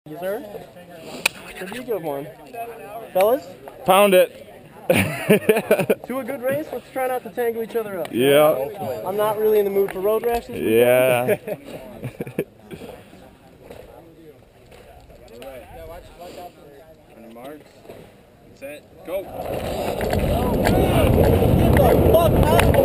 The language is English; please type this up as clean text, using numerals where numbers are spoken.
Yes, sir. Pretty good one. Fellas, Pound it. to a good race, let's try not to tangle each other up. Yeah. I'm not really in the mood for road rash this weekend. Yeah. On your marks, set, go. Get the fuck out of